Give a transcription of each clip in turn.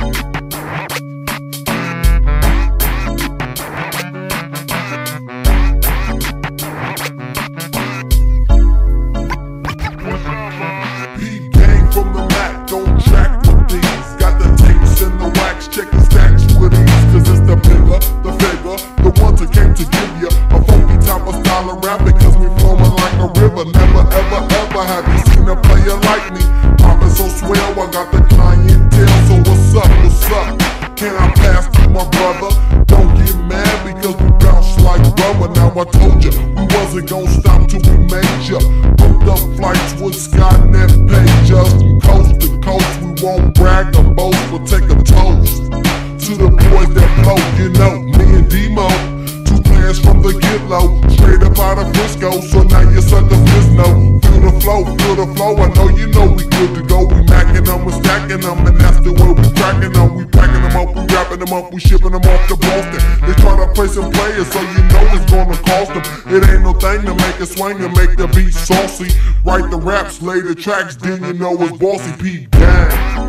Have you seen a player like me? Poppin' so swell, I got the clientele. So what's up, what's up? Can I pass to my brother? Don't get mad because we bounce like rubber. Now I told you, we wasn't gon' stop till we made ya. Booked up flights with Skynet, paid just from coast to coast. We won't brag or boast, we'll take a toast to the boys that blow, you know, me and Demo. Two players from the get low, straight up out of Frisco. So now you suck the Frisno. Feel the flow, I know you know we good to go. We macking them, we stacking them, and that's the way we cracking them. We packing them up, we wrapping them up, we shipping them off to Boston. They try to play some players, so you know it's gonna cost them. It ain't no thing to make it swing and make the beat saucy. Write the raps, lay the tracks, then you know it's Bossy P. Gang.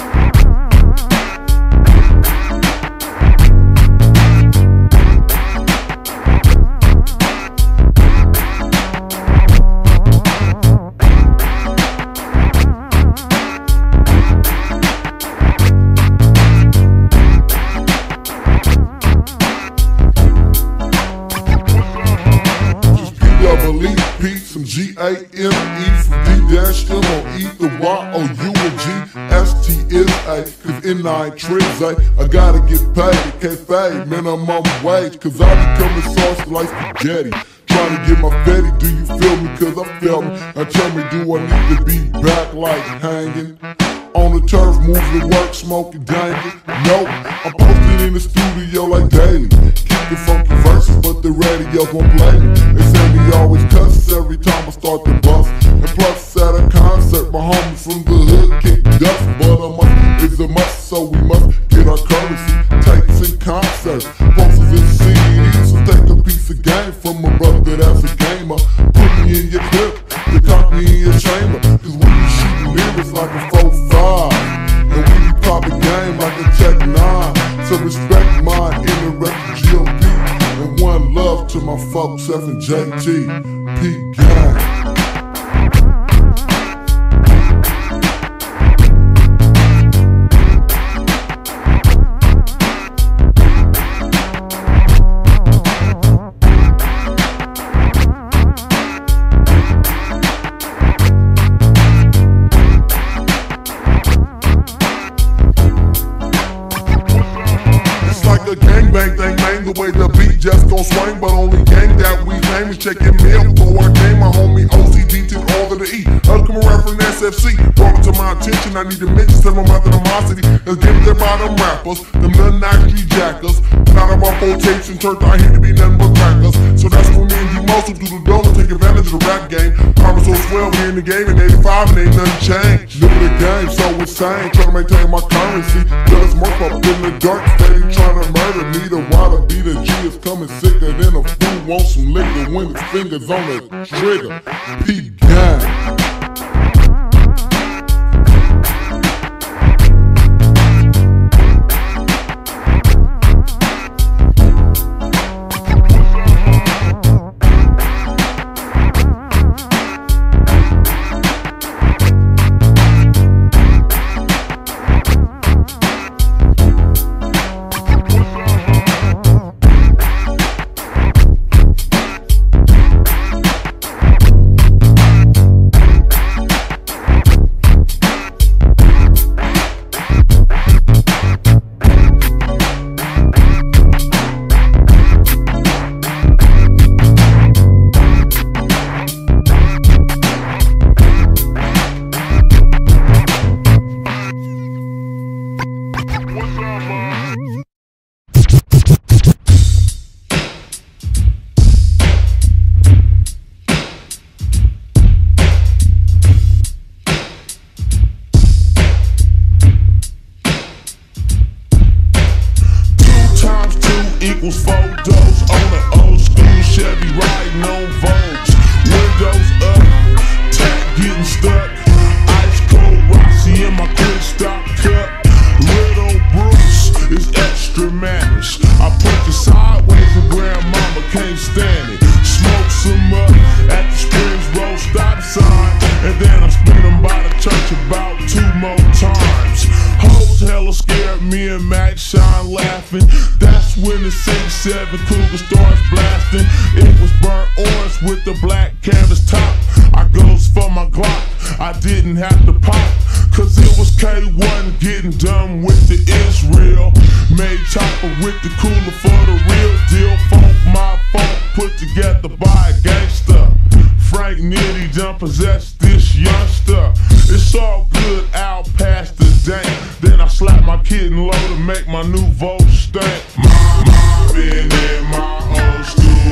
Some G-A-M-E from D-M-O-E, the Y-O-U-N-G-S-T-S-A. Cause in I ain't tricks, I gotta get paid, can't fade minimum wage. Cause I be coming saucy like spaghetti, trying to get my fatty, do you feel me? Cause I feel me, now tell me, do I need to be back like hanging on the turf, moving to work, smoking danger? No, I'm posted in the studio like daily, keep the funky verses, but the radio won't play me. They say me always cuss every time I start to bust. And plus at a concert, my homies from the hood kick dust. But a must is a must, so we must get our currency. Tapes and concerts, posters and CDs. So take a piece of game from a brother that's a gamer. Put me in your clip, you cock me in your chamber. Cause we be shooting lyrics like a 4-5, and we be popping game like a Check 9. So respect my interactive GOP, and one love to my folks, F and JT, P Gang. Gangbang thing, man, the way the beat just gon' swing. But only gang that we name is checking mail before I came. My homie OCD to all of the E. Heard come around from SFC, brought it to my attention. I need to mention some of my animosity. Let's give it about them rappers, them little night street jackers. Not about 4 tapes and turned out here to be nothing but crackers. So that's for me and D-Most who do the dough and take advantage of the rap game. Karma so swell, we in the game in 85 and ain't nothing changed. Look at the game, so insane, trying to maintain my currency. Just smoke up in the dark, steady trying to murder me. The water be the G is coming sicker than a fool. Want some liquor when his fingers on the trigger. P Gang. hella scared, me and Max Shine laughing. That's when the 6-7 Cougar starts blasting. It was burnt orange with the black canvas top. I goes for my Glock, I didn't have to pop, cause it was K1 getting done with the Israel. Made chopper with the cooler for the real deal. Funk, my funk, put together by a gangster. Frank Nitty done possessed this youngster. It's all good out past the dank. Then I slap my kitten low to make my new vote stank. My been in my old school,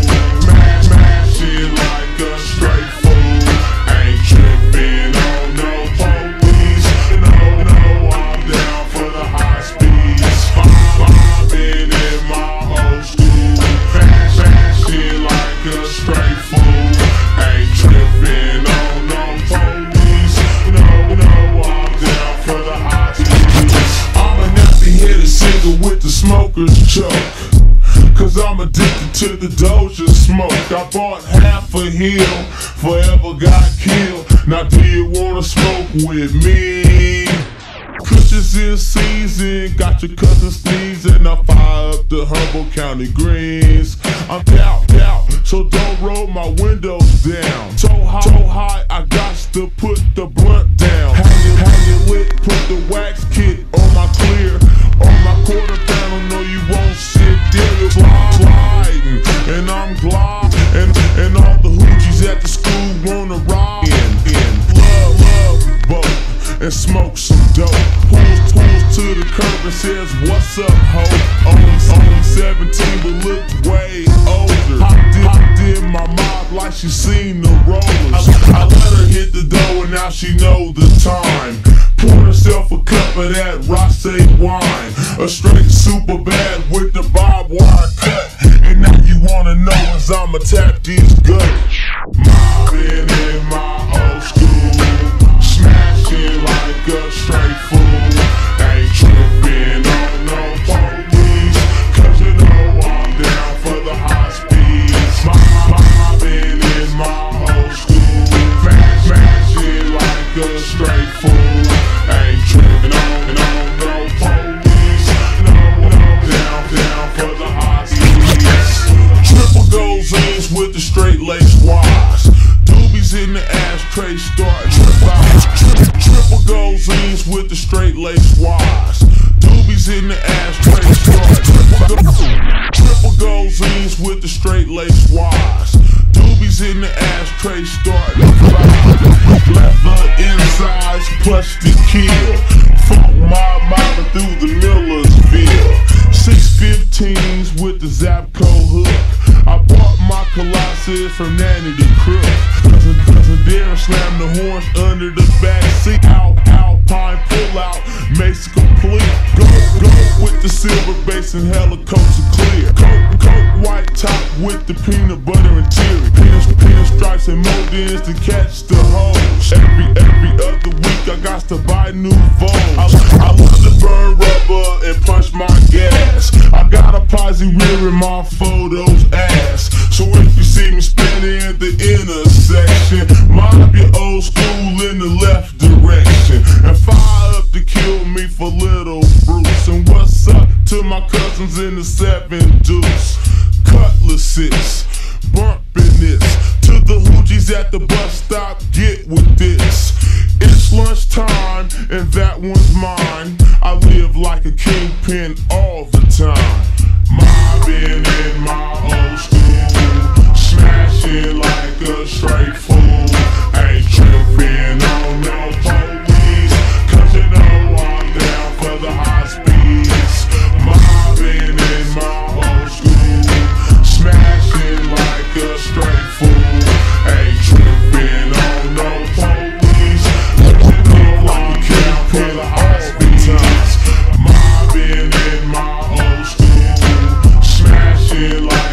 smash it like a straight fool. Ain't tripping on no police. No, I'm down for the high speeds. My been in my old school, smash it like a straight fool. Ain't tripping on no police. No, I'm down for the high speeds. I'm an empty-headed singer with the smoker's choke, cause I'm addicted to the Doja smoke. I bought half a hill, forever got killed. Now do you wanna smoke with me? Cushions in season, got your cousin sneezing. I fire up the Humboldt County Greens. I'm out, so don't roll my windows down. So high, I got to put the blunt down. Hang it lit, put the wax kit on my clear. On my quarter panel, no you won't sit there. You're gliding, and I'm gliding. And all the hoochies at the school wanna ride in. Love boat and smoke some dope. Pulls to the curb and says, what's up, ho? Only 17 but looked way older. I did my mob like she seen the rollers. I let her hit the door and now she know the time. Pour herself a cup of that rosé wine. A straight super bad with the barbed wire cut. And now you wanna know as I'ma tap these guts. Mobbing in my old school, smashing like a straight fool. Ain't tripping on no police, cause you know I'm down for the high speeds. Mobbing in my old school, smashing like a straight fool. Ain't tripping on no police. No, down for the high speeds. Triple gold jeans with the straight lace wash. Doobies in the ashtray start trip out. Triple gold jeans with the straight lace wash. Doobies in the ashtray start trip out. Triple gold jeans with the straight lace wash. Doobies in the ashtray start trip out. Leather insides, plush to kill. Funk mobbing through the Millersville. 615s with the Zapco hook. I bought my Colossus from Nanny the Crook. Cousin Darren slammed the horns under the back seat. Alpine pull out, makes it complete. Go with the silver base and helicopter clear. Coke white top with the peanut butter interior. Peanut stripes and moldings to catch the hoes. Every other week I got to buy new Vogues. I love to burn rubber and punch my gas. I got a posse rearing my photos ass. So if you see me spinning at the intersection, mob your old school in the left direction. And fire up to kill me for little Bruce. And what's up to my cousins in the 7 deuce? Cutlasses, bumping this. To the hoochies at the bus stop, get with this. It's lunchtime and that one's mine. I live like a kingpin all the time. Mobbing in my old school, smashing like a straight fool. Ain't tripping on no police, cause you know I'm down for the high speeds. Mobbing in my old school, smashing like a straight fool. Ain't tripping on no police, cause you know I'm down for the high speeds. Mobbing in my old school, smashing like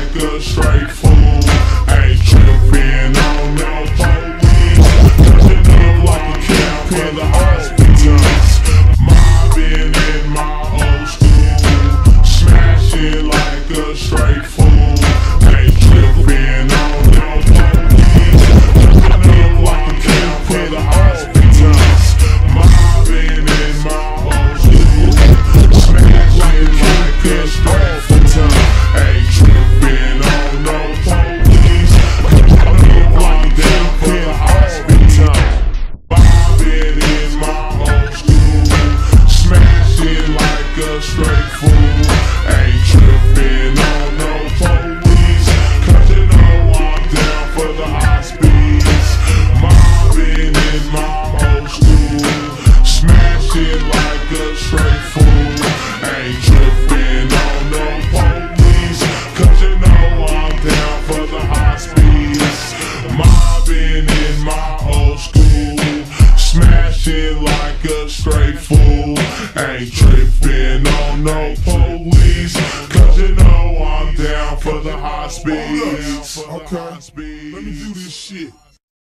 a straight fool. Ain't tripping on no police, 'cause you know I'm down for the high speeds. Mobbing in my old school, smashing like a straight fool. Ain't tripping on no police, 'cause you know I'm down for the high speeds. Mobbing in my old school, smashing like a straight fool. Ain't tripping on no police, 'cause you know I'm down for the high speeds. Okay, let me do this shit.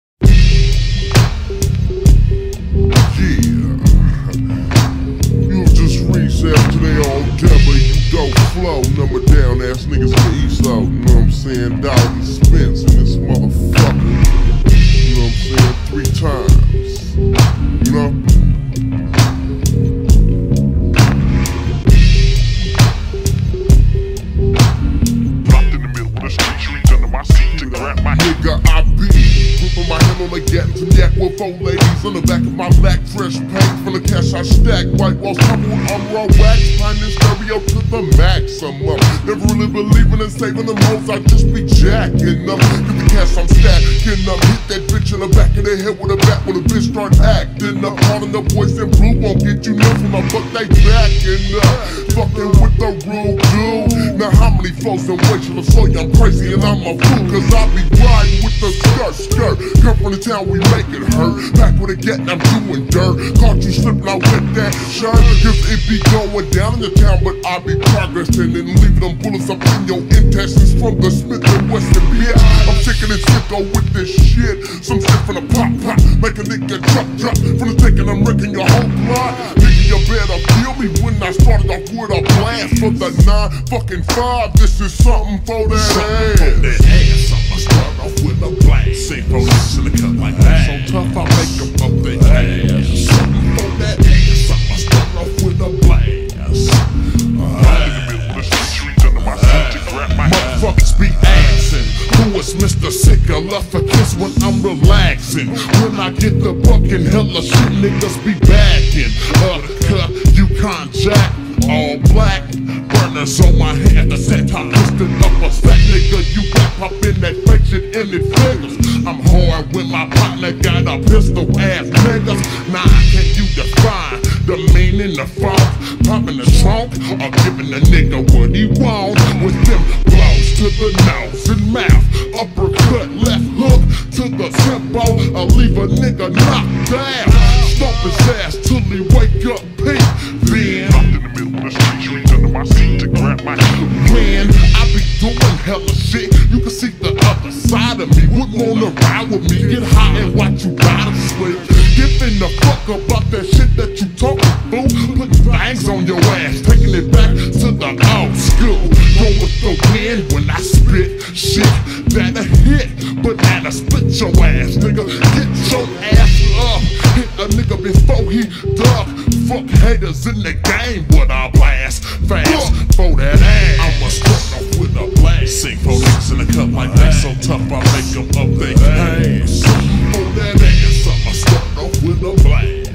Yeah, you just resell today on Devil, you don't flow. Number down ass niggas in the East out, you know what I'm saying? Dog and Spence in this motherfucker. You know what I'm saying? 3 times. You know? Locked in the middle of the street, reach under my seat to grab my nigga. I be gripping my hand on the gat to yak with 4 ladies on the back of my black fresh paint from the cash I stack. White walls covered with raw wax, behind this stereo to the maximum. Never really believing in saving them hoes, I just be jacking them. Get the cash I'm stacking up, hit that bitch in the back of the head with a bat when a bitch start acting up. Calling the boys in blue won't get you nothing, my buck they backing up. Fucking with the rude dude. Now how many folks in ways till I show you I'm crazy and I'm a fool, 'cause I be riding with the skirt. Come from the town, we make it hurt. Back with a get and I'm doing dirt. Caught you slipping out with that shirt. 'Cause it be going down in the town, but I be progressing and leaving them bullets up in your intestines from the Smith and Wesson bitch. I'm taking it sicko with this shit. Some shit from the pop, make a nigga drop. From the taking, I'm wrecking your whole block. Nigga, you better feel me when I started off with a blast for the 9-5. This is something for that ass. I'ma start off with a blast. Say police in the cut like that. So tough, I make them up their ass. Something for that ass. I'ma start off with a blast. Motherfuckers be asking, who is Mr. Sick? I love for kiss when I'm relaxing. When I get the buckin', hella shit niggas be backing. Cut, you can't jack. All black, burners on my hand. The set top twisted up a sack, nigga. You back up in that fake shit and it figures. I'm hard when my partner got a pistol ass niggas. Nah, can you define the meaning of funk? Popping the trunk or giving a nigga what he want? With them blows to the nose and mouth, uppercut, left hook to the tempo. I'll leave a nigga knocked down. Stomp his ass till he wake up, peak. Then locked in the middle of the street, reach under my seat to grab my when I be doing hella shit, you can see the other side of me. Would wanna ride with me, get high and watch you ride to sleep. Giving a fuck about that shit that you talking, fool. Putting things on your ass, taking it back to the old school. Go with the wind when I spit shit that'll hit, but that'll split your ass, nigga. Get your ass up, hit a nigga before he duck. Fuck haters in the game, what I blast fast for that ass. I'ma start off with a blast. Sing for niggas in the cup like that, so tough I make them up they ass. For that ass, I'ma start off with a blast.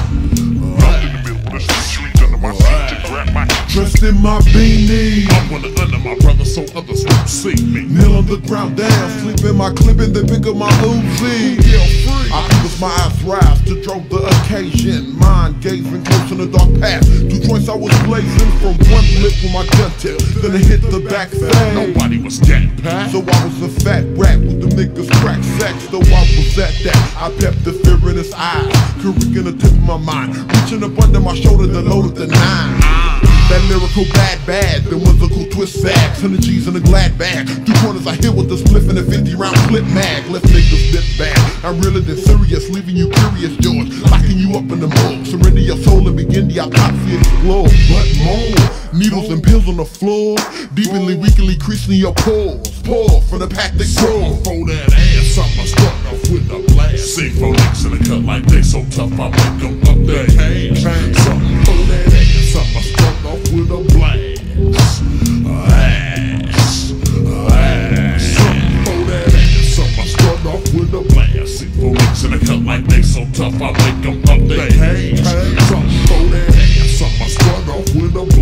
Right in the middle of the street, under my seat to grab my dressed in my beanie. I wanna under my brother so others won't see me. Kneel on the ground down, sleep in my clip and then pick up my Uzi. I close my eyes rise to draw the occasion. Mind gazing close in the dark path. 2 joints I was blazing from one lip with my gun tip. Then it hit the back thing. Nobody was getting past. So I was a fat rat with the niggas crack sacks. Though I was at that, I pepped the fear in his eyes. Carrick in the tip of my mind, reaching up under my shoulder to load up the 9. That lyrical bad, the whimsical twist sags, energies in a glad bag. 2 corners I hit with the spliff and a 50-round clip mag. Left niggas dip bad. I'm realer than serious, leaving you curious, George. Locking you up in the mold. Surrender your soul and begin the autopsy explore. But more needles and pills on the floor, deeply, weakly creasing your pores. Pour from the pack that grow. For that ass, I'ma start off with a blast. See 4 niggas in the cut like they so tough, I make them up their hands. Something for that ass, I'ma start off with a blast. Something for that ass, I'ma start off with a blast. See 4 niggas in the cut like they so tough, I make them up their hands. Something for that ass, I'ma start off with a blast.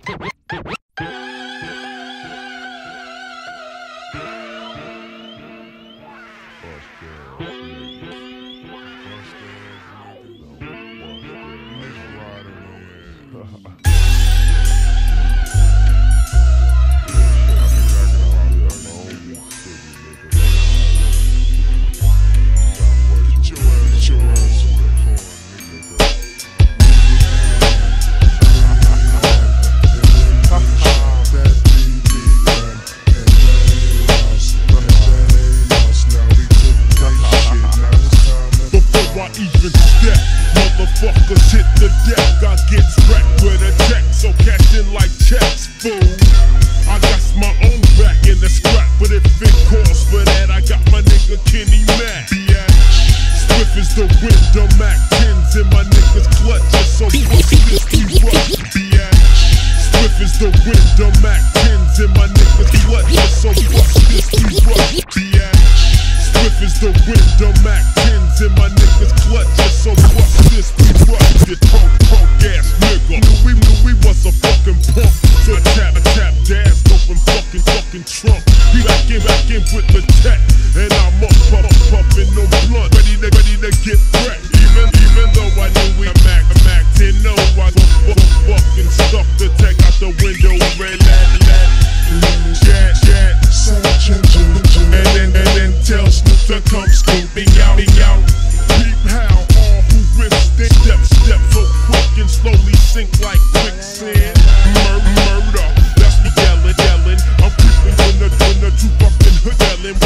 Motherfuckers hit the deck, I get wrecked with a check, so cash in like checks, fool. I got my own back in the scrap, but if it calls for that, I got my nigga Kenny Mac. Swift is the wind, the Mac 10s in my niggas clutches, so fuck this, we rush. Swift is the wind, the Mac 10s in my niggas clutches, so fuck this, we rush. Swift is the wind, the Mac 10s in my niggas clutches, so fuck this, we rush. You punk ass nigga. Knew we was a fucking punk. So tap dance, open fucking trunk. We back in with the tech, and I'm up puffin' no blunt, ready to get wrecked. Even though I knew we Mac 10, no, I was fucking stuck to take out the window, red and then tell Snoop to come scooping out. Peep how all who risk it step so quick and slowly sink like quicksand. Murder, that's me yelling. I'm creeping when the two fucking hood yelling.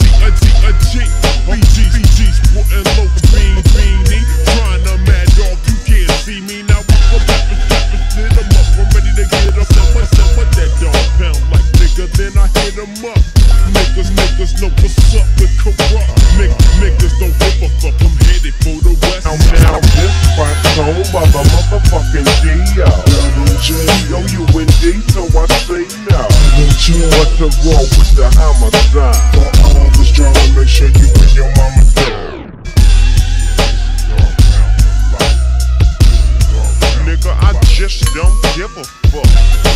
BG, sporting low beanie, trying to mad dog, you can't see me now. I'm lit 'em up, I'm ready to get up. What that dog pound like nigga, then I hit 'em up. Niggas know what's up with corrupt. Niggas don't give a fuck, I'm headed for the west. Now this spot's home by the motherfucking D.O. D-O-U-N-D, so I say no. What's the wrong with the homicide? For all this drama, make sure you and your mama do. Nigga, I just don't give a fuck.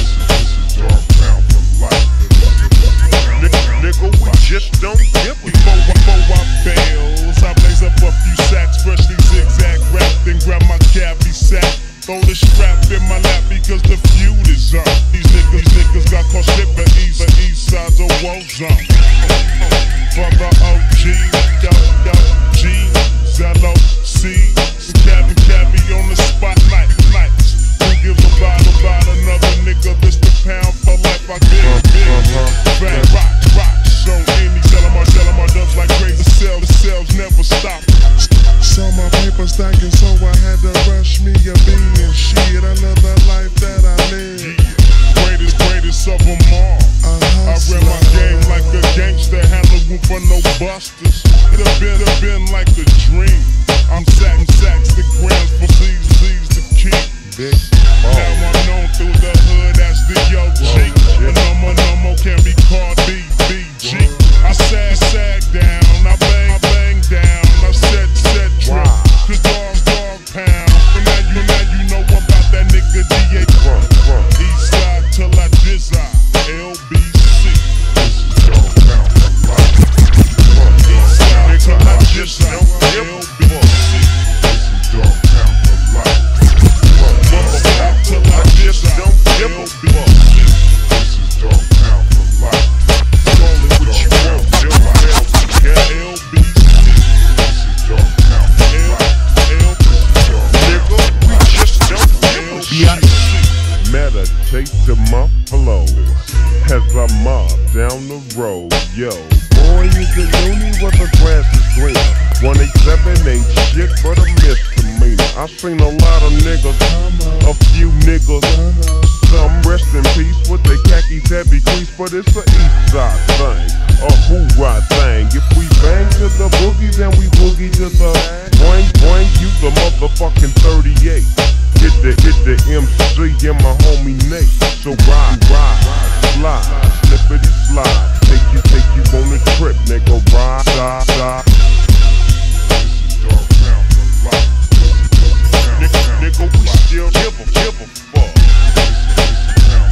Nigga, we just don't give a fuck. Before I fails, I blaze up a few sacks, freshly zigzag rap, then grab my cabbie sack. Throw the strap in my lap because the feud is up. These niggas got caught slipping east side's a war zone. From the OG, G, Zello, C, cabbie on the spotlight. Who gives about another nigga? This the pound for life. I get big, rock. So any sell 'em our dubs like crazy. The sales never stop. Saw my paper stacking, so I had to rush me a bean. Shit, I love the life that I live. Greatest of them all. I ran my game like a gangster, had no room for no busters. It've been like a dream. I'm sacking sacks the grams for please the king. Now I'm known through the hood as the OG. No more can be called BG. I sag down, I bang down, I said trip, cause dog pound. And now you know about that nigga DA. East side till I dizzy, LBC. East side till I dizzy, LBC. Till I dizzy, LBC. Meditate to my flow as I mob down the road. Yo, boy, you the loony where the grass is greener. 187 ain't shit but a misdemeanor. I seen a lot of niggas, a few niggas. Some rest in peace with their khakis heavy crease, but it's a east side thing, a hoorah thing. If we bang to the boogie, then we boogie to the boing, you the motherfucking 38. Hit the MC and my homie Nate. So ride, slide, slippity slide. Take you on a trip, nigga. Ride, side. Nigga, we still give a fuck.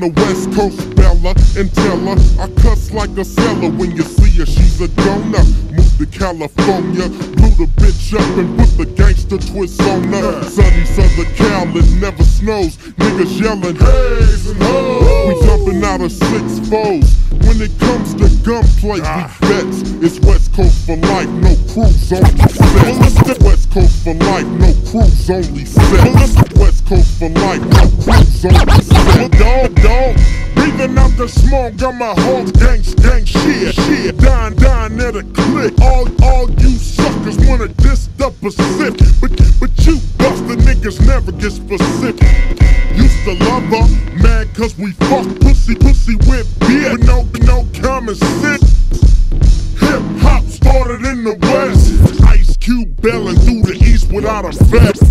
the West Coast Bella and tell her I cuss like a seller. When you see her, she's a donor. Moved to California, blew the bitch up and put the gangster twist on her. Sunny Southern Cal, it never snows. Niggas yelling haze and hoes. We jumping out of 6-4s. When it comes to gunplay, we vets. It's West Coast for life, no cruise only set. West Coast for life, no cruise only set. West Coast for life, no cruise only set. Dog, breathing out the smoke, got my whole gang shit. Dying at a click. All you suckers wanna diss the Pacific, but you buster niggas never get specific. Used to love her, mad cause we fuck pussy with beer, with no common sense. Hip hop started in the West. Ice Cube bailing through the East without a vest.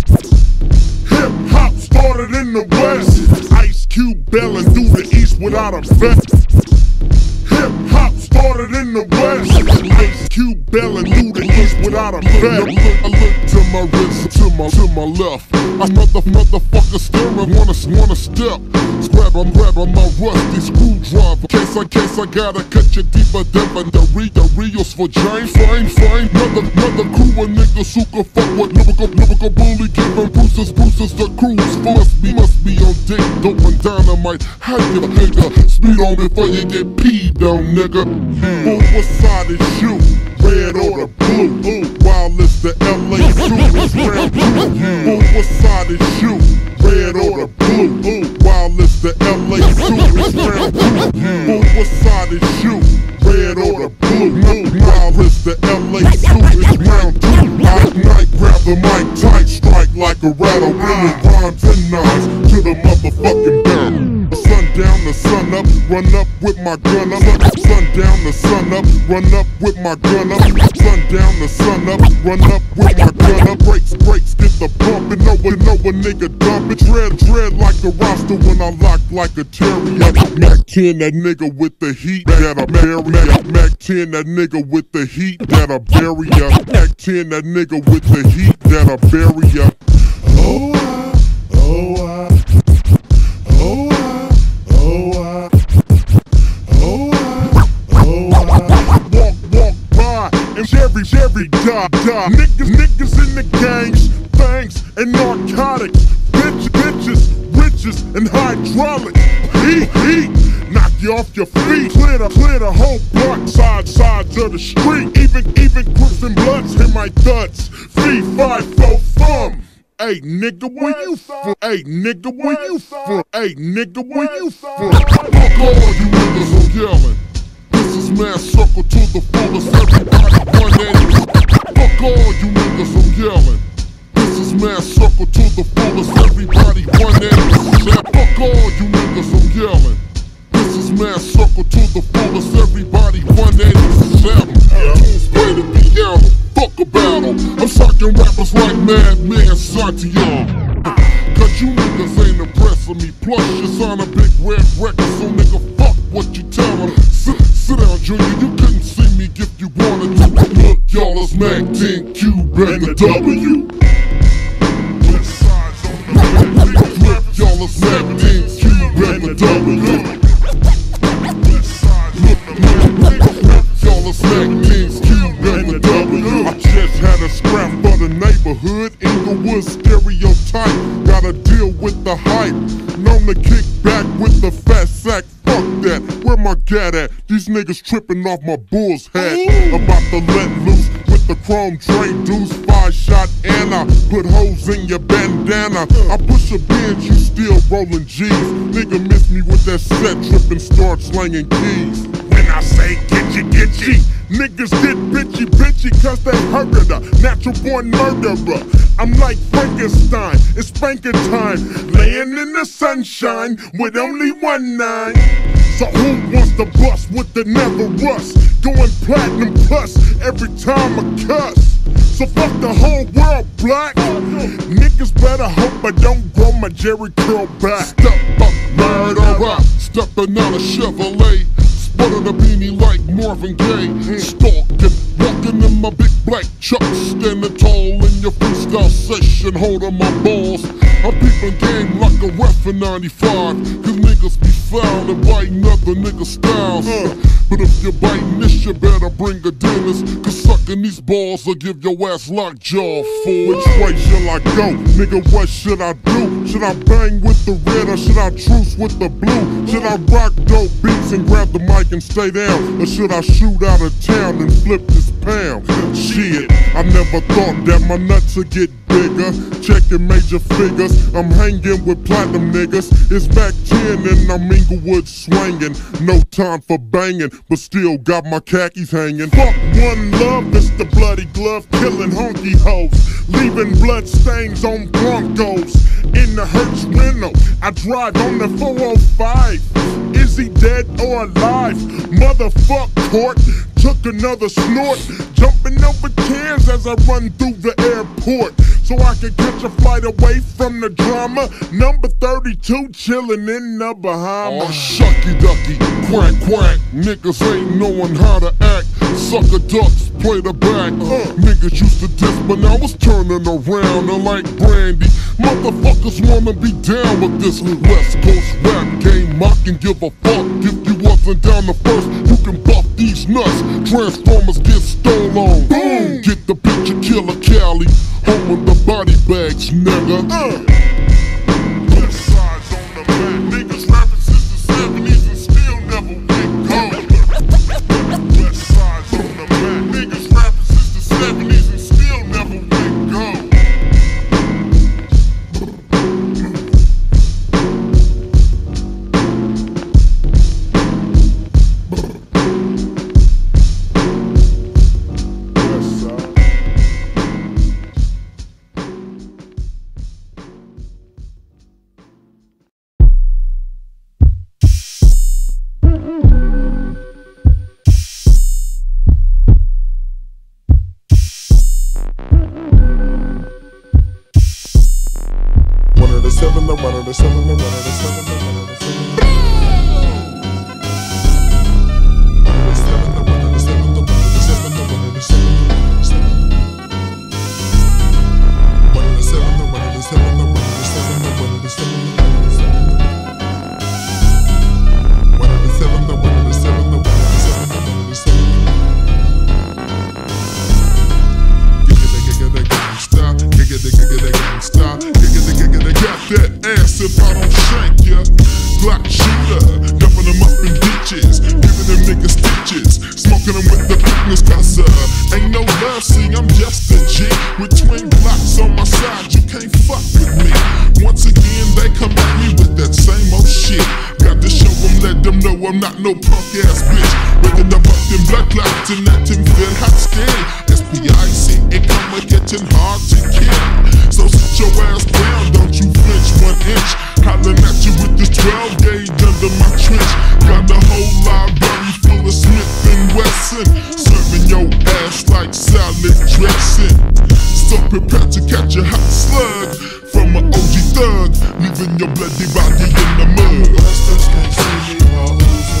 Hip hop started in the West. Ice Cube bailing through the East without a vest. Hip hop started in the West. Ice Cube bailing through the East without a vest. I look to my wrist, to my left. I motherfucker staring, wanna step. I'm grabbing my rusty screwdriver. Case I gotta cut you deeper than the reels for James. Frame. Another crew of niggas who can fuck with lyrical bully, giving Bruce's the cruise. Must be on dick, dope and dynamite. How you nigga? Speed on before you get peed on, nigga. What side is you? Red or the blue? While it's the LA suit, it's round two. What side is you? Red or the blue? While it's the LA suit, it's round two. What side is you? Red or the blue? While it's the LA suit, it's round two. Night, grab the mic tight, strike like a rattle, bringing rhymes and knives to the motherfucking barrel. Sundown to sun up, run up with my gun up. Sundown to sun up, run up with my gun up. Sundown to sun up, run up with my gun up. Brakes, get the bump, and know a nigga dump it. Dread like a roster when I lock like a terrier. Mac 10, that nigga with the heat that I bury. Mac 10, that nigga with the heat that I bury ya. Mac 10, that nigga with the heat that I bury ya. Walk by and Jerry die. Niggas in the gangs, things and narcotics, bitches, riches and hydraulics. Heat, knock you off your feet. Clear the whole block, sides of the street. Even Crips and Bloods hit my thuds. 3, 5, 4, thumb. Hey nigga, where you from? Hey nigga, where you from? Hey nigga, where you from? Fuck all you niggas who yelling. This is Mad Circle to the fullest. Everybody 180. Fuck all you niggas who yelling. This is Mad Circle to the fullest. Everybody 180. Fuck all you niggas who yelling. This is Mad Circle to the fullest. Everybody 187. Way to be yelling. Fuck a battle. I'm sucking rappers like Madman Santiago. Cause you niggas ain't impressing me. Plus you sign a big red record, so nigga fuck what you tellin'. Sit down, Junior, you couldn't see me if you wanted to. Look, y'all, it's Mac 10 Cube and the W. Look, y'all, it's Mac 10 Cube and the W. Y'all, it's Mac 10 Cube and the W. I just had a scrap for the neighborhood. Inglewood stereotype, gotta deal with the hype. Known to kick back with the fat sack. Fuck that, where my gat at? These niggas tripping off my bull's hat. About to let loose with the chrome Dre deuce. 5-shot and I put holes in your bandana. I push a bench, you still rolling G's. Nigga miss me with that set trip and start slanging keys. When I say get you, niggas get bitchy cause they heard her. Natural born murderer. I'm like Frankenstein, it's spanking time. Laying in the sunshine with only 1 9. So who wants to bust with the never rust? Going platinum plus every time I cuss. So fuck the whole world, black. Niggas better hope I don't grow my Jerry curl back. Step up, murderer, stepping out a Chevrolet. Spotted a beanie like Marvin Gaye. Stalking Walking in my big black chuck, standing tall in your freestyle session, holding my balls. I'm peeping game like a ref in 95, cause niggas be foul and biting other niggas' styles. But if you're biting this, you better bring a dentist, cause sucking these balls will give your ass lockjaw, fool. Which way shall I go? Nigga, what should I do? Should I bang with the red or should I truce with the blue? Should I rock dope beats and grab the mic and stay down? Or should I shoot out of town and flip this pound? Shit, I never thought that my nuts would get bigger. Checking major figures, I'm hanging with platinum niggas. It's back 10 and I'm Inglewood swinging. No time for banging, but still got my khakis hanging. Fuck one love, it's the bloody glove killing honky hoes, leaving blood stains on Broncos. In the Hertz window, I drive on the 405. Is he dead or alive? Motherfuck court, took another snort, jumping over cans as I run through the airport, so I can catch a flight away from the drama. Number 32 chilling in the Bahamas. Oh, shucky ducky, quack quack, niggas ain't knowing how to act. Sucker ducks play the back. Niggas used to diss, but now it's turning around. And like brandy, motherfuckers wanna be down with this West Coast rap game. I can give a fuck if you wasn't down the first. You can buff these nuts. Transformers get stole on. Boom! Get the picture, Killer Cali. Home with the body bags, nigga. Both sides on the map. Niggas rapping since the 70s and still never went gold. Both sides on the map. Niggas rapping since the 70s and still never went gold. I'm not no punk ass bitch. Breaking the buck in blood clots and that Tim feel hot skin. SPIC, it come with getting hard to kill. So sit your ass down, don't you flinch 1 inch. Hollering at you with this 12 gauge under my trench. Got the whole library full of Smith and Wesson, serving your ass like salad dressing. So prepare to catch a hot slug from an OG thug, leaving your bloody body in the mud. Busters can't see me while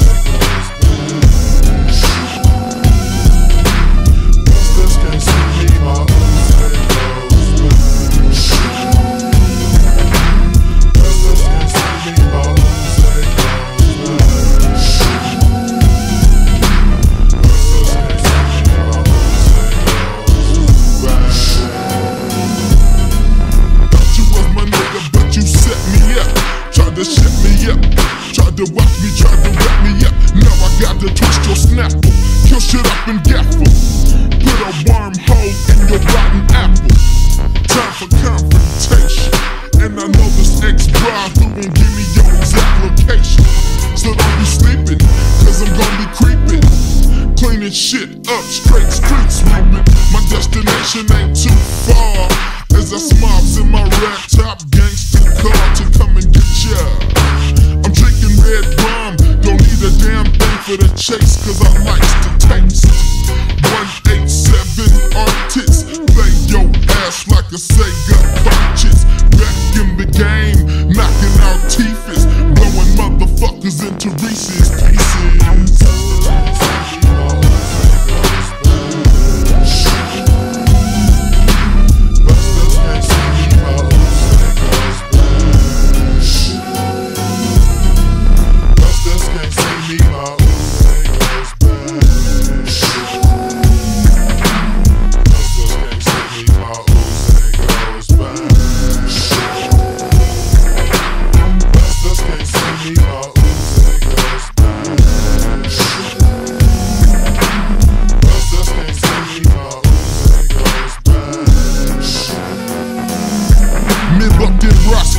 Busters can't see me while Busters can't see me while Tried to shut me up, tried to watch me, tried to wrap me up. Now I got to twist your snapple, kill shit up and gaffle. Put a wormhole in your rotten apple. Time for confrontation, and I know this ex-bride who won't give me your exact location. So don't be sleeping, cause I'm gonna be creeping, cleaning shit up, straight street sweeping. My destination ain't too far, as I smobs in my rap top gangster car to come and get ya. I'm drinking red rum, don't need a damn thing for the chase, cause I likes to taste. 187 artists, play your ass like a Sega purchase. Back in the game, knocking out teethers, blowing motherfuckers into Reese's Pieces.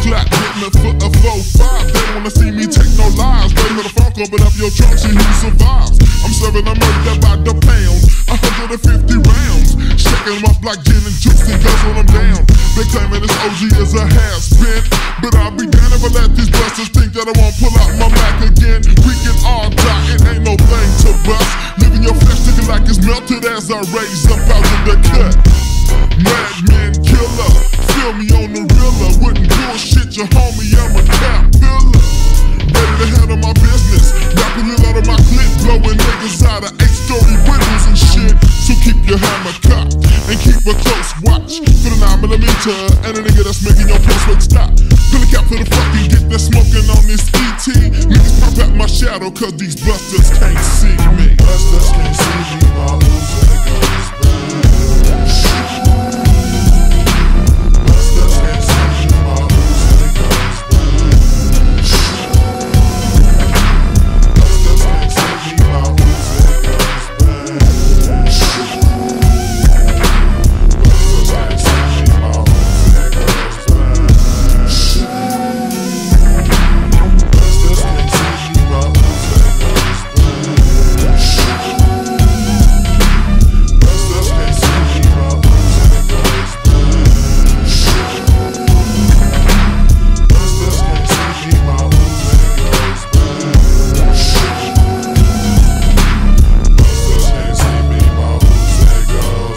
clap, hitting it for a 4-5. They wanna see me take no lies. They know the funk, open up your trunk, see who survives. I'm serving a murder by the pound, 150 rounds. Shaking them up like gin and juice and guzzling them down. They claiming this OG is a has-been, but I'll be down if I let these busters think that I won't pull out my Mac again. We can all die, it ain't no thing to bust. Living your flesh looking like it's melted as I raise up out of the cut. Madman killer, feel me on the reeler. Wouldn't bullshit your homie, I'm a cap filler. Ready to handle my business, rapping a lot of my clip, blowing niggas out of 8-story windows and shit. So keep your hammer cocked and keep a close watch for the 9mm and a nigga that's making your pulse rate stop. Pull a cap for the fucking get that smoking on this ET. Niggas pop out my shadow cause these busters can't see me. Busters can't see me, my Uzi goes bad. Busters can't see me, my Uzi goes bad. Busters can't see me, my Uzi goes bad. Busters can't see me, my Uzi goes bad. Busters can't see me, my Uzi goes bad. Busters can't see me, my Uzi goes bad. Busters can't see me, my Uzi goes bad. Busters can't see me, my Uzi goes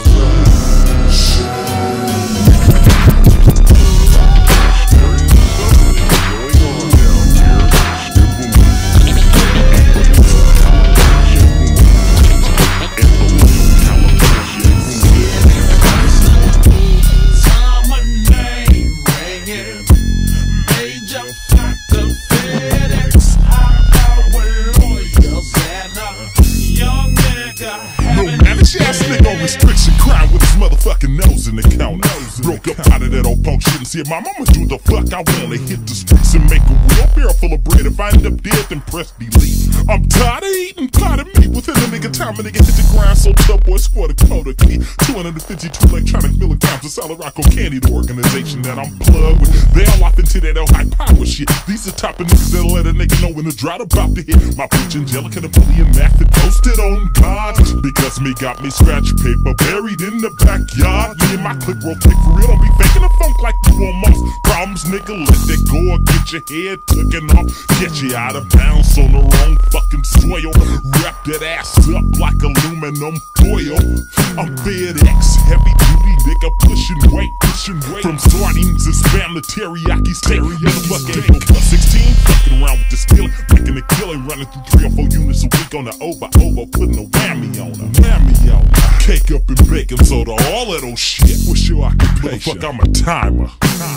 restriction, crime with his motherfucking nose in the counter. Broke up out of that old punk shit and said, my mama do the fuck I wanna hit the streets and make a real barrel full of bread. If I end up dead, then press delete. I'm tired of eating pot of meat. Within a nigga time, a nigga hit the grind, so tough boy scored a quota key. 252 electronic milligrams of solid rock cocaine, the organization that I'm plugged with. They all off into that high power shit. These are type of niggas that'll let a nigga know when the drought about to hit. My bitch Angelica, the bully and Mac that posted on God. Because me got me scratch paper buried in the backyard. Me and my click roll pick for real. Don't be faking the funk like you on Moss. Problems, nigga, let that go or get your head taken off. Get you out of bounds on the wrong fucking soil. Wrap that ass up like aluminum foil. I'm FedEx, heavy duty, nigga, pushing weight. From sardines and spam to teriyaki steak. Motherfucker ain't no plus 16, fucking around with the skillet. Making a killing, running through 3 or 4 units a week on the O-by-O-by, putting a whammy on her. Cake up and baking soda, all that old shit. What's your occupation? Fuck, I'm a timer.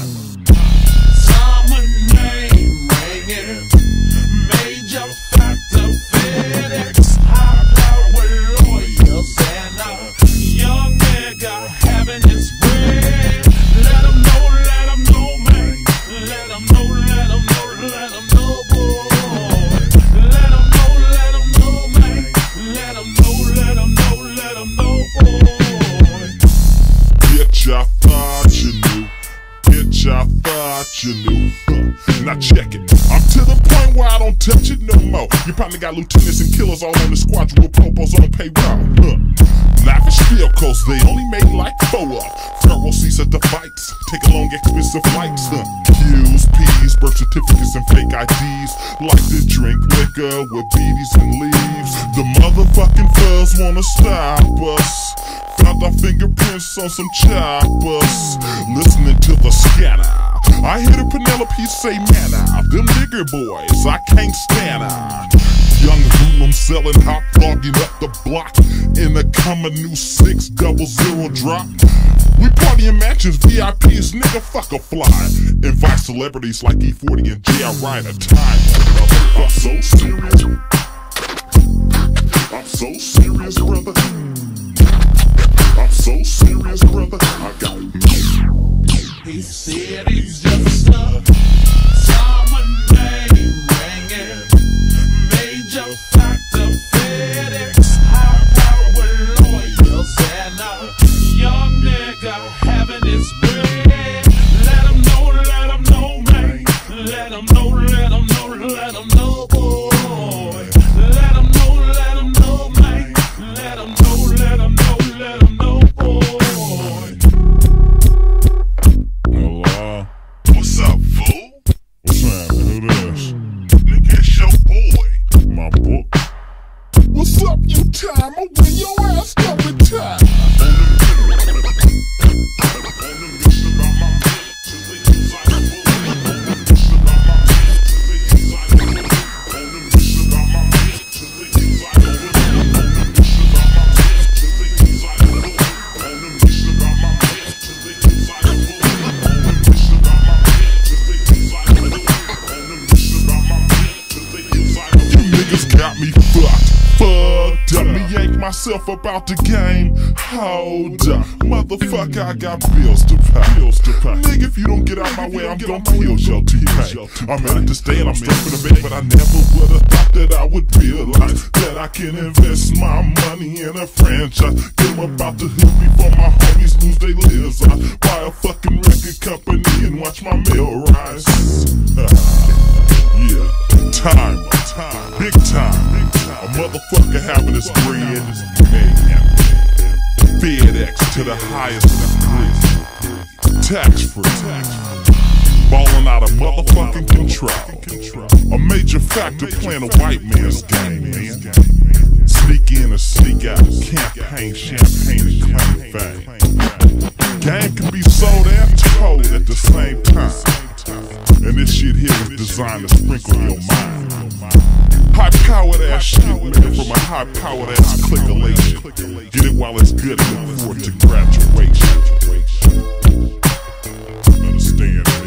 Summer name ringing, major factor FedEx, high power lawyers and a young nigga having his bread. Let 'em know, man. Let 'em know, boy. Let 'em know, man. Let 'em know, boy. Bitch, I thought you knew. Bitch, I thought you knew. Now check it. I'm to the point where I don't touch it no more. You probably got lieutenants and killers all on the squadron with popos on payroll. Lavish vehicles, they only made like 4 of. Pharaoh seats at the fights, take a long expensive flights. Q's, P's, birth certificates and fake IDs. Like to drink liquor with BDs and leaves. The motherfucking fuzz wanna stop us. Found our fingerprints on some choppers. Listening to the scatter, I hear the Penelope say, man, them nigger boys, I can't stand her. Young hoodlum selling hot dogging up the block in a coming new 600 drop. We party in mansions, VIPs, nigga, fuck a fly. Invite celebrities like E40 and J.R. Ryder. Time, I'm so serious. I'm so serious, brother. I'm so serious, brother. I got he said he's just a summer name ringing, major factor FedEx, high power lawyers and a young nigga having his bread. Let 'em know, man. yourself about the game? Hold up, motherfucker, I got bills to pay. Nigga, if you don't get out my way, I'm gon' kill your TK. I'm at the stand, I'm straight for the bed, but I never would've thought that I would realize that I can invest my money in a franchise. Get 'em about to hit me before my homies lose their lives. I buy a fucking record company and watch my mail rise. Yeah, time, big time. A motherfucker having his bread, man. FedEx to the highest degree. Tax free. Ballin' out of motherfucking control. A major factor playing a white man's game, man. Sneak in or sneak out. Campaign, champagne, and claim fame. Game can be sold and told at the same time. And this shit here is designed to sprinkle your mind. High-powered ass shit, man, from a high-powered ass clickalation. Get it while it's good and look forward to graduation. Understand me?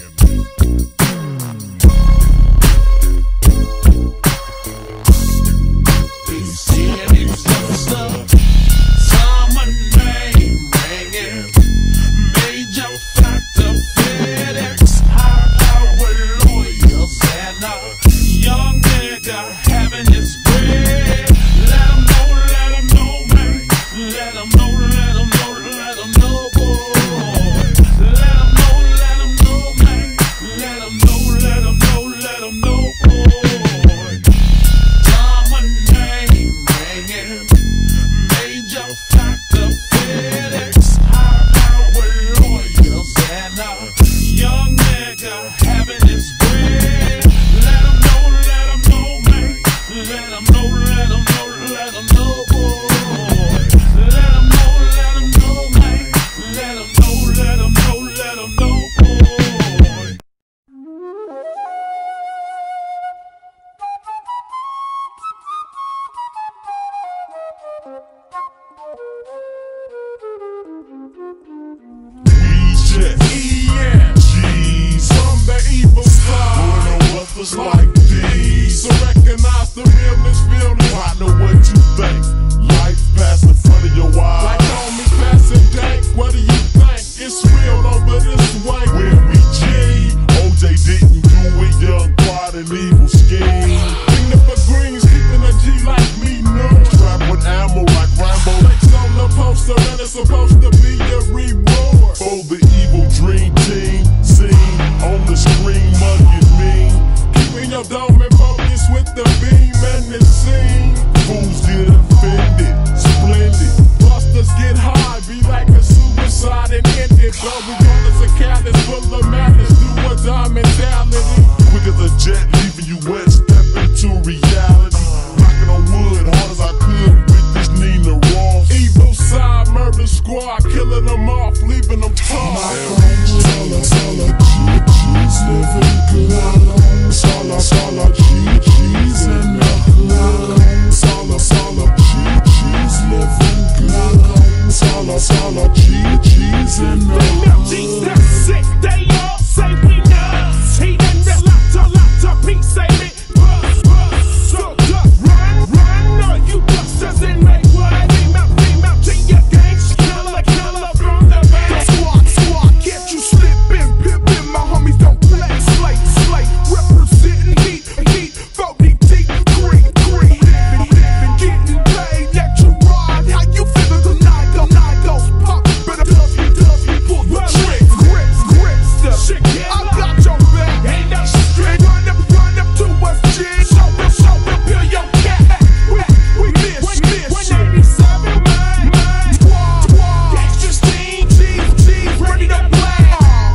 Like these, so recognize the realness, feel me. I know what you think. Life pass in front of your eyes, like on me passing dank. What do you think? It's real over this way. Where we G, OJ didn't do it. Young, quiet, and evil scheme. Picking up a greens, keeping a G like me, no. Strapped with ammo like Rambo. Lakes on the poster, and it's supposed to be a reward for the evil dream team. Seen on the screen, mugging me. Your dome and focus with the beam and the scene. Fools get offended, splendid. Busters get high, be like a suicide and end it. But we want us a callous full of madness, do a dime mentality. Quick as a jet, leaving you wet, step into reality. Knocking on wood, hard as I could with this Nina Ross. Evil side, murder squad, killing them off, leaving them tossed. Living good. Sala GG's in the hood. Sala GG's living good. Sala GG's in the hood. That's sick, they all say we nuts. He done the lot he say me. So run, all you busters and make what I think about to your gangs. Killer from the back. Squad, can't you slip in, pimpin', my homies don't play. Slate, representing heat, 40 deep, green, getting paid, let you ride. How you feelin' tonight? Goes pop, better duff you, pull the trick. Grips, the shit, I got your back. Ain't no straight, run up to us, G. Show them, peel your cat. We miss 187, man. Squad, extra steam, G's, ready to play.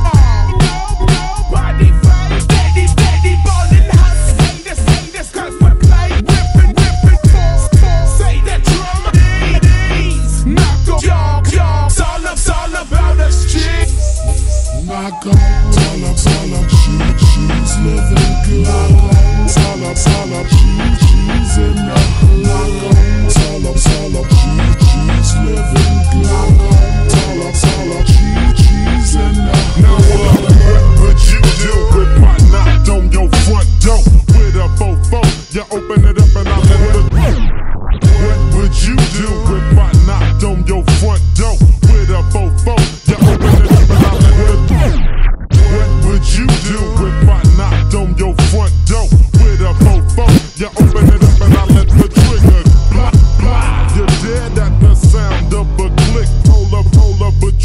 Nobody fake, steady, ballin' hot. Say this, cause we play, whippin', say that drama, D's, knock on, y'all, it's all about us, G's. Knock on, Sala GG's living good. Sala GG's in the hood. Sala GG's living good. Sala GG's in the hood. Now what would you do if I knocked on your front door with a fofo? You open it up and I put it. What would you do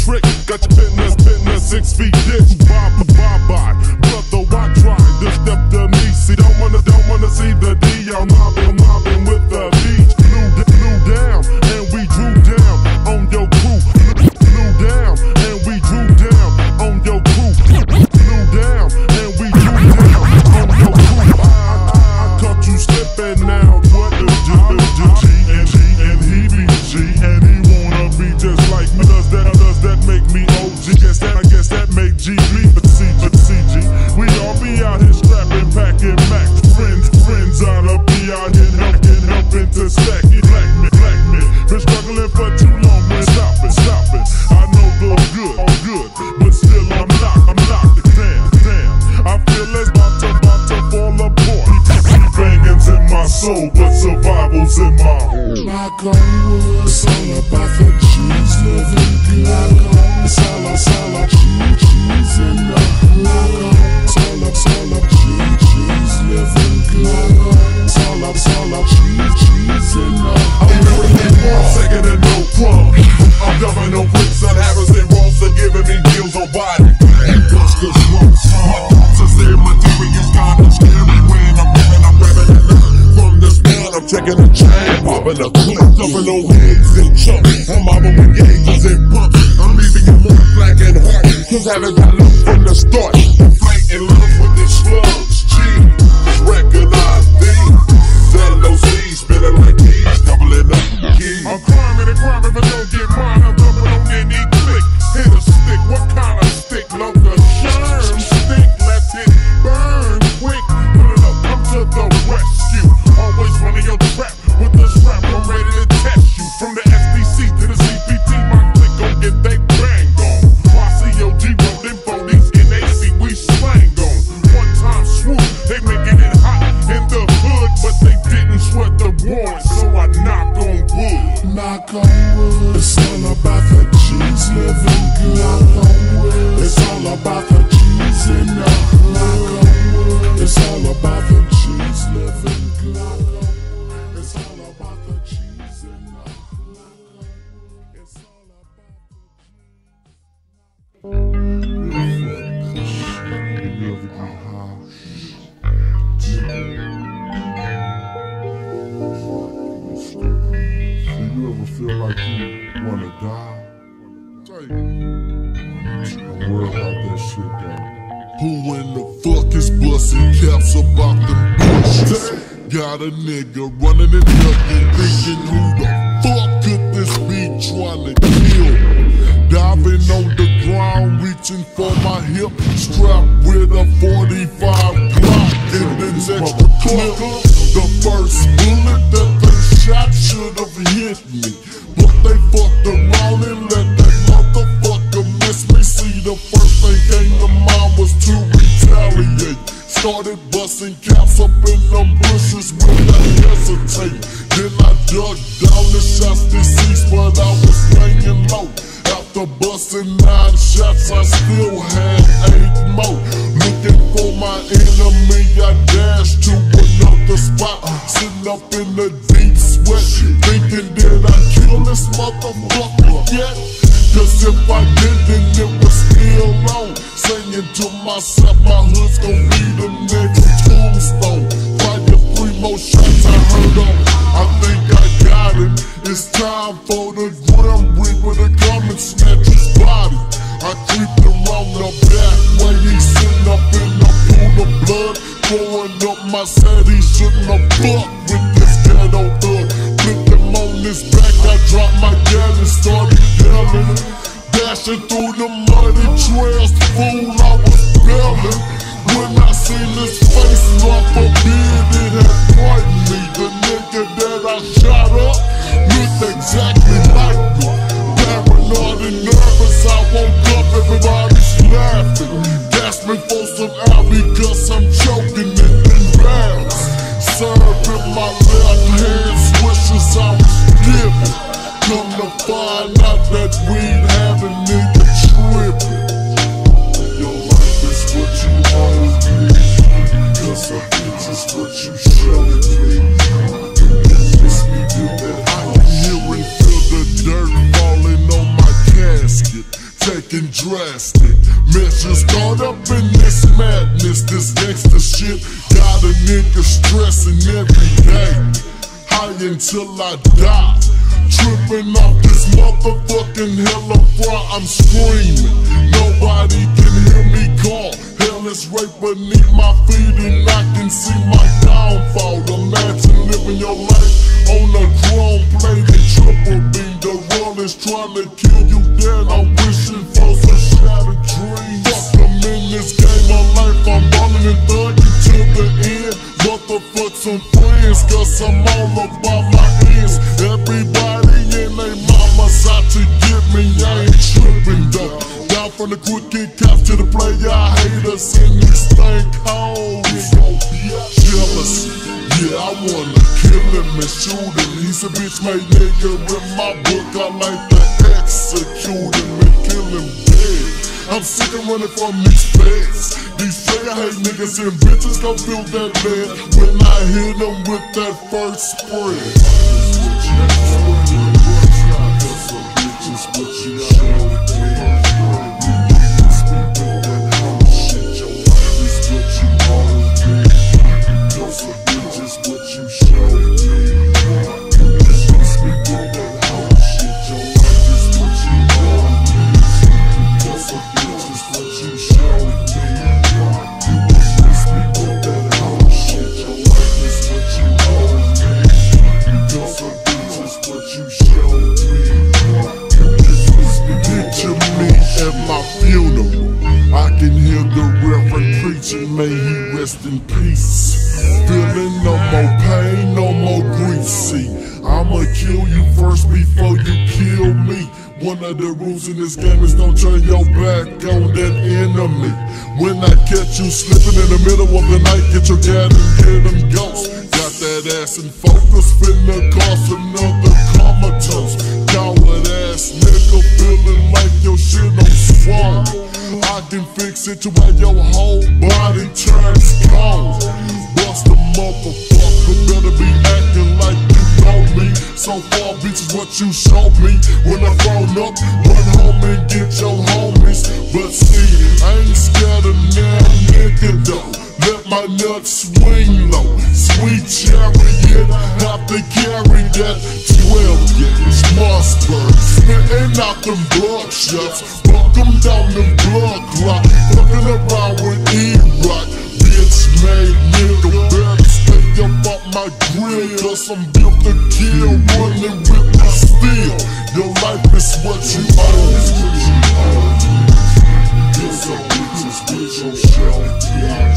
trick. Got your business 6 feet dish. Bye-bye. But though I try to step the knee, see, don't wanna see the D. I'm mobbing with the beach. Blew down, and we drew down on your crew. Blew down, and we drew down on your crew. Blew down, and we drew down on your crew. I caught you slipping now. What the G and he be G and he wanna be just like me. Does that make me OG? I guess that make GB. But CG, we all be out here strapping, packing Mac. Friends ought to be out here helping to stack it. Black men, been struggling for too long. Man, stop it. I know the good, but still I'm knocked. Damn. I feel it's about to fall apart. Banging's in my soul, but survival's in my heart. Knock on wood, it's all about the G's living good. It's all about G's in the hood. It's all about G's living good. It's all about G's in the hood. I'm everything wrong, second and no problem. I'm dumping no bricks on Harrison Ross and giving me deals on body. Plus the drums, my thoughts are saying material's kinda scary. When I'm grabbing a nut from the spine, I'm checking the chain, popping a clip, dumping no heads and chunks. I'm mobbing with gauges and pumps. I'm leaving you more black and hard, cause I haven't got love from the start. I'm flanking love with the slugs, G, recognize these. LOC, spinning like keys, doubling up keys. I'm climbing, but don't get mine. I'm dumping on any click. Hit a stick, what kind of stick? Love the germ stick, let it burn quick. Put it up, come to the rescue. Always running your trap with the strap. I'm ready to test you. From the SDC to the CPT, my click gon' get they bang on. YCOG rolling 40s in AC, we slang on. One time swoop, they making it hot in the hood, but they didn't sweat the warrant, so I knock on wood. Knock on wood, it's all about the G's living good. Knock on wood, it's all about the G's in the hood. Knock on wood, it's all about the G's living good. Knock on wood, it's all about the G's in the hood. It's all about You ever feel like you wanna die? Don't worry about that shit though. Who in the fuck is busting caps about them bushes? Got a nigga running and ducking, thinking who the fuck could this be trying to kill? Diving on the ground, reaching for my hip, strapped with a 45 Glock and this extra clip. The first bullet that they shot should have hit me, but they fucked around and let that motherfucker miss me. See, the first thing came to mind was to retaliate. Started busting caps up in them bushes without hesitate. Then I dug down the shots deceased, but I was laying low. After busting 9 shots, I still had 8 more. Looking for my enemy, I dashed to another spot, sitting up in the deep sweat, thinking that I kill this motherfucker yet. Cause if I didn't, it was still on. Singing to myself, my hood's gon' be the next tombstone. Fire 3 more shots, I heard on. I think I got it. It's time for the Grim Reaper to come and snatch his body. I creeped around the back way, he's sitting up in the pool of blood, throwing up my set. He shouldn't have fucked with this ghetto thug. Flipped him on his back, I dropped my gun and started yelling. Dashing through the muddy trails, fool, I was belling. When I seen his face drop a beard, it had frightened me. The nigga that I shot up looked exactly like me. Paranoid and nervous, I woke up, everybody's laughing. Gasping for some air because I'm choking it in rounds. Serving my left hand, Swishas I was giving. Come to find out that weed had a nigga tripping. Your life is what you always be, cause a bitch is what you show me. Miss me do that. I can hear and feel the dirt falling on my casket. taking drastic measures. Caught up in this madness, this gangster shit got a nigga stressing every day, high until I die. Tripping off this motherfucking hella fry, I'm screaming, nobody can hear me call. Hell is right beneath my feet and I can see my downfall. Imagine living your life on a chrome plated triple beam. The world is trying to kill you dead, I'm wishing for some shattered dreams. Fuck them in this game of life, I'm ballin' and thuggin' to the end. Motherfuck some friends, cause I'm all about my ends. Everybody in they mamas out to get me, I ain't trippin' though. Down from the quick kick cops to the player, I hate us in this thing cold. Jealous, yeah, I wanna kill him and shoot him. He's a bitch made nigga in my book, I like to execute him and kill him dead. I'm sick of running from these feds. These player hate niggas and bitches gon' feel that bad when I hit them with that first spread. May he rest in peace. Feeling no more pain, no more grief. See, I'ma kill you first before you kill me. One of the rules in this game is don't turn your back on that enemy. When I catch you slipping in the middle of the night, get your gat and get them ghosts. Got that ass in focus, finna cost another comatose. Coward ass nigga, feeling like your shit on swole. I can fix it to where your whole body turns cold. Bust a motherfucker, better be acting like you know me. So far, bitch, is what you showed me. When I grown up, run home and get your homies. But see, I ain't scared of now, nigga, though. Let my nuts swing low. Sweet chariot, have to carry that 12-gauge Mossberg. Spitting out them blood-shots. Fuck them down them blood clots. Fucking around with E-Rock. Bitch made nigga, better stay up off my grill. Cause I'm built to kill, running with my steel. Your life is what you own. Cause a bitch is with your show.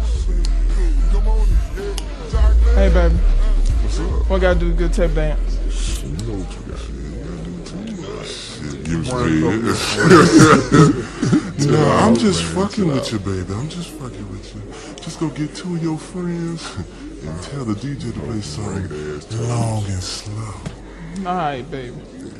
Hey baby, what gotta do a good tap dance? You know what you gotta do. Give me no, I'm just fucking with you, baby. I'm just fucking with you. Just go get 2 of your friends and tell the DJ to play something long and slow. Alright, baby.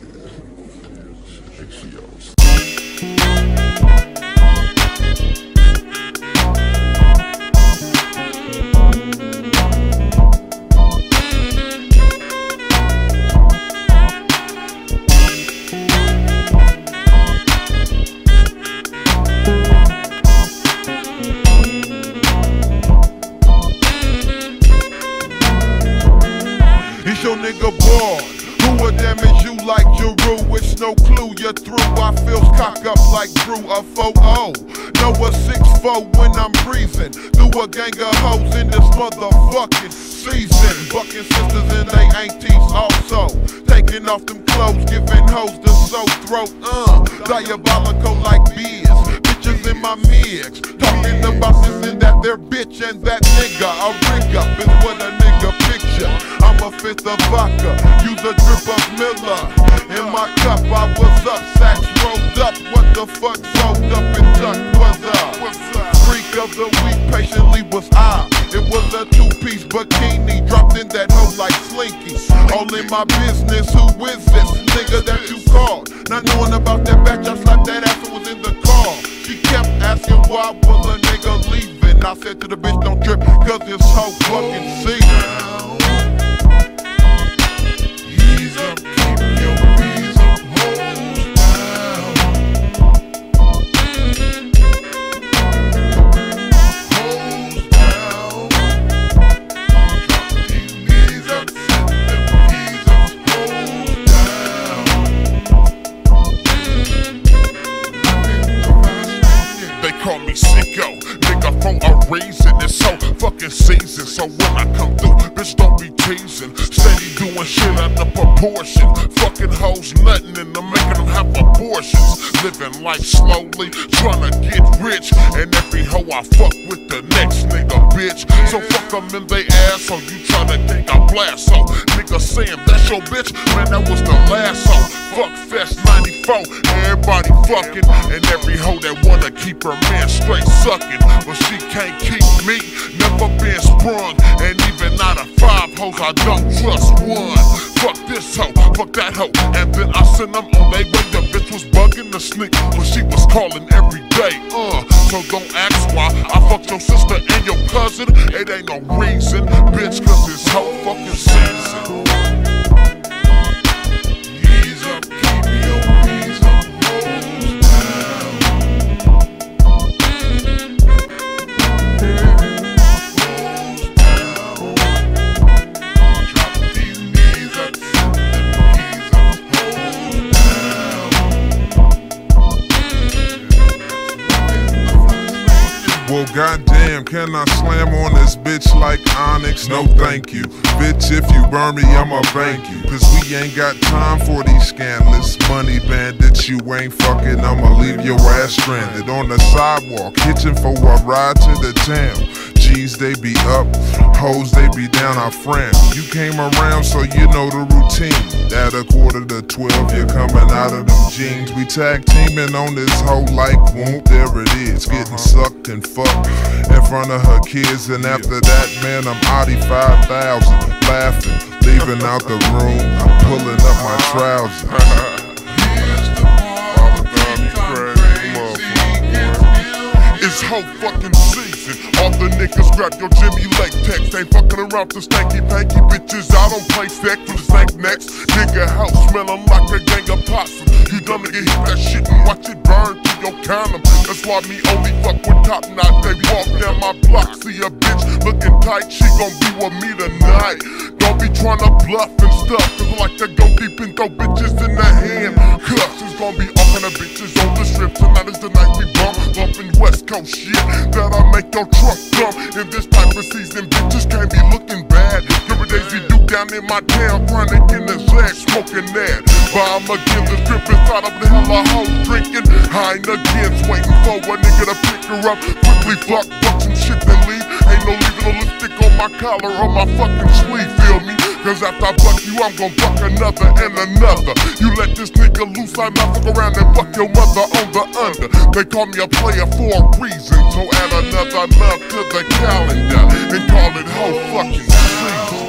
Is your nigga bored? Who would damage you like Giroux? It's no clue you're through. I feel cock up like Drew, a 4-0. No, a 6-4 when I'm breezing through a gang of hoes in this motherfucking season. Bucking sisters and they aunties also. Taking off them clothes, giving hoes the soul throat. Diabolical like beers. Bitches in my mix. Talking about this and that, their bitch and that nigga. A rig up is what a nigga picture. I'm a fifth of vodka, use a drip of Miller. In my cup, I was up, sacks rolled up. What the fuck, sold up and tucked was up. Freak of the week patiently was I. It was a 2-piece bikini, dropped in that hoe like Slinky. All in my business, who is this nigga that you called? Not knowing about that batch, I slapped that ass and was in the car. She kept asking why was a nigga leaving. I said to the bitch, don't trip, cause this hoe fucking season. Call me sicko, nigga, for a reason. It's so fucking season. So when I come through, bitch, don't be teasing. Steady doing shit out of proportion. Fucking hoes nutting and I'm making them have abortions. Living life slowly, trying to get rich. And every hoe I fuck with the next nigga, bitch. So fuck them in they ass, so you tryna think I blast. So nigga saying that's your bitch, man, that was the last hoe. Fuck Fest 94, everybody fucking. And every hoe that wanna keep her man straight sucking, but she can't keep me, never been sprung. And even out of 5 hoes, I don't trust one. Fuck this hoe, fuck that hoe, and then I send them on they way. The bitch was bugging the sneak, but she was calling every day. So don't ask why I fucked your sister and your cousin. It ain't no reason, bitch, cause it's hoe fucking season. Well, goddamn, can I slam on this bitch like Onyx? No, thank you. Bitch, if you burn me, I'ma thank you. Cause we ain't got time for these scandalous money bandits. You ain't fucking, I'ma leave your ass stranded on the sidewalk, hitching for a ride to the town. G's, they be up, hoes, they be down, our friend. You came around, so you know the routine. At 11:45, you're coming out of them jeans. We tag teaming on this hoe like whoop, there it is. Getting sucked and fucked in front of her kids. And after that, man, I'm outie 5,000. Laughing, leaving out the room, pulling up my trousers. It's hoe fucking season. All the niggas grab your Jimmy latex. Ain't fucking around the stanky panky bitches. I don't play sex with the stank necks. Nigga house smelling like a gang of possums. You dumb nigga, hit that shit and watch it burn through your condom. That's why me only fuck with top notch. They walk down my block, see a bitch looking tight. She gon' be with me tonight. Don't be tryna bluff and stuff, cause I like to go deep and throw bitches in the hand. Cuffs is gon' be all kind of bitches on the strip. Tonight is the night we bumpin' West Coast shit that'll make your truck dump. In this type of season, bitches can't be looking bad. Every day we do down in my town, chronic in the zag, smoking that. Bomb again, the strip inside of the hell of hoes drinking. Heinekens, waiting for a nigga to pick her up. Quickly fuck some shit then leave. Ain't no leaving no lipstick on my collar or my fucking sleeve, feel me? Cause after I buck you, I'm gon' buck another and another. You let this nigga loose, I might fuck around and buck your mother on the under. They call me a player for a reason, so add another month to the calendar and call it whole fucking season.